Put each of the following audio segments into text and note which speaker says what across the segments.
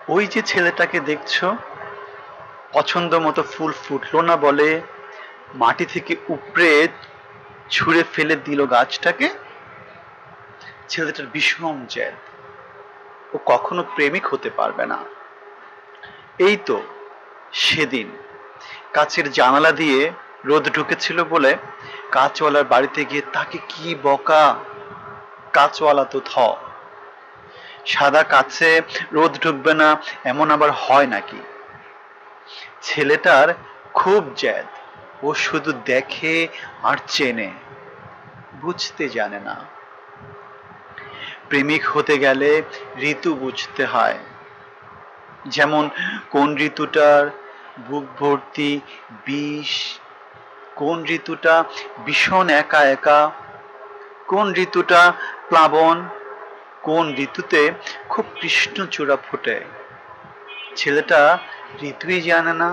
Speaker 1: ওই যে ছেলেটাকে দেখছো, পছন্দ মতো ফুল ফুটলো না বলে মাটি থেকে উপড়ে ছুঁড়ে ফেলে দিল গাছটাকে। ছেলেটার ভীষণ জেদ, ও কখনো প্রেমিক হতে পারবে না। এই তো সেদিন কাচের জানালা দিয়ে রোদ ঢুকেছিল বলে কাঁচওয়ালার বাড়িতে গিয়ে তাকে কি বকা। কাঁচওয়ালা তো সাদা কাছে রোদ ঢুকবে না এমন আবার হয় নাকি? ছেলেটার খুব জেদ, ও শুধু দেখে আর চেনে, বুঝতে জানে না। প্রেমিক হতে গেলে ঋতু বুঝতে হয়, যেমন কোন ঋতুটার বুক ভর্তি বিষ, কোন ঋতুটা ভীষণ একা একা, কোন ঋতুটা প্লাবন, কোন ঋতুতে খুব কৃষ্ণচূড়া ফোটে। ছেলেটা ঋতুই জানে না,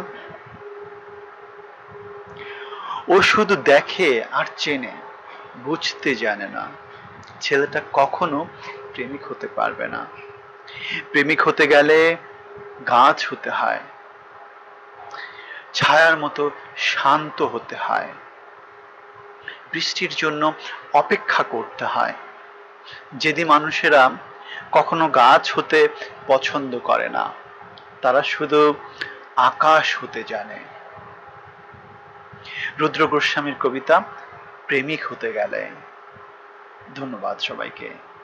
Speaker 1: ও শুধু দেখে আর চেনে, বুঝতে জানে না। ছেলেটা কখনো প্রেমিক হতে পারবে না। প্রেমিক হতে গেলে গাছ হতে হয়, ছায়ার মতো শান্ত হতে হয়, বৃষ্টির জন্য অপেক্ষা করতে হয়। যেদি মানুষেরা কখনো গাছ হতে পছন্দ করে না, তারা শুধু আকাশ হতে জানে। রুদ্র গোস্বামীর কবিতা প্রেমিক হতে গেলে। ধন্যবাদ সবাইকে।